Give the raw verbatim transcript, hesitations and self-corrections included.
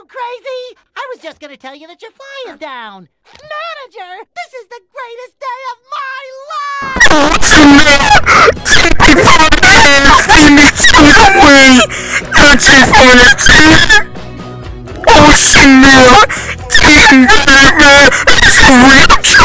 crazy? I was just gonna tell you that your fly is down. Manager, this is the greatest day of my life! Oh, Chanel! Take me from the hands! Lead me to the way! Not just for the team! Oh, Chanel! Take me, baby! It's a real